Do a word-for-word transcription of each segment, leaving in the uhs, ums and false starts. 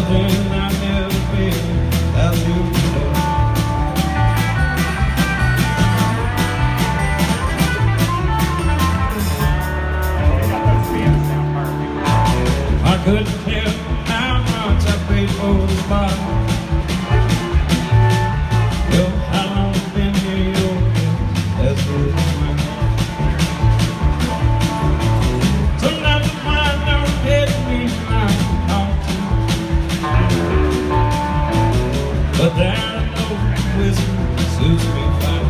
but then I never been as you before. I couldn't tell how much I paid for the bottle. Well, how long it's been here, your guess, that's good as mine. Sometimes the mind don't get me when I talk to you, but there I know wisdom suits me fine.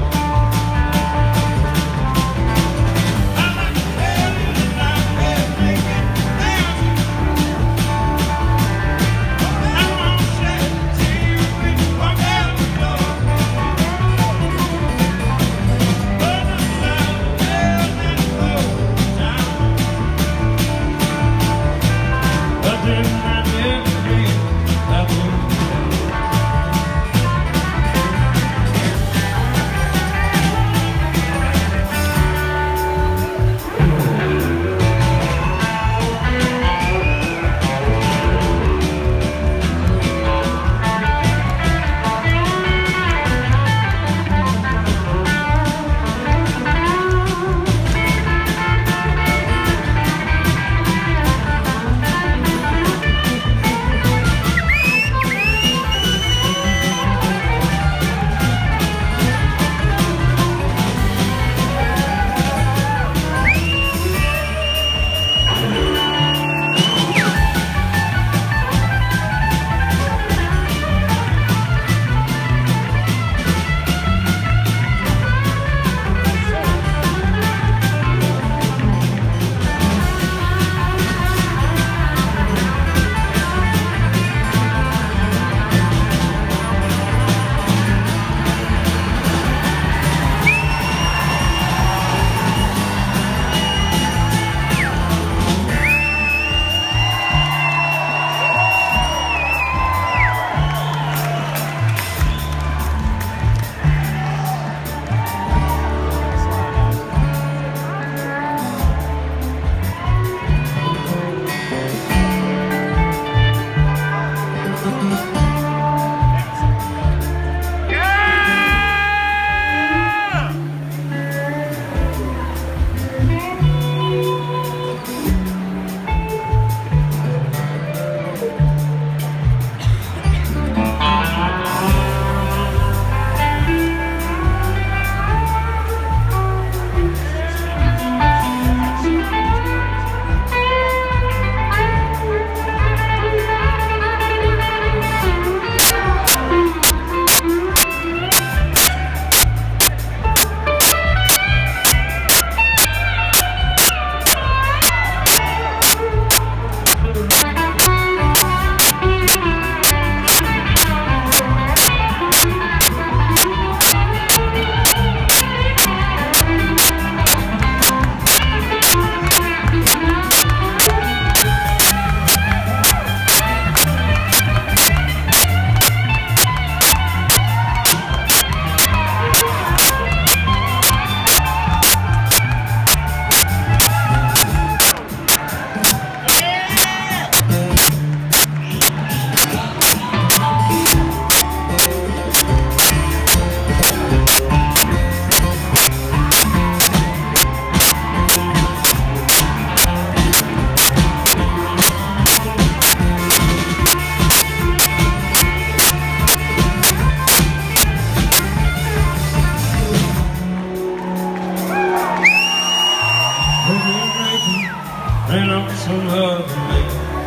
and on some other man.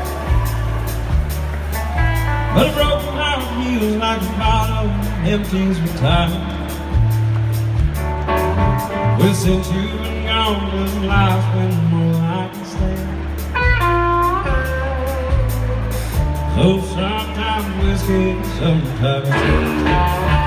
But a broken heart feels like a bottle empties with time. Well, since you've been gone, this life's been more I can stand. So sometimes whiskey, sometimes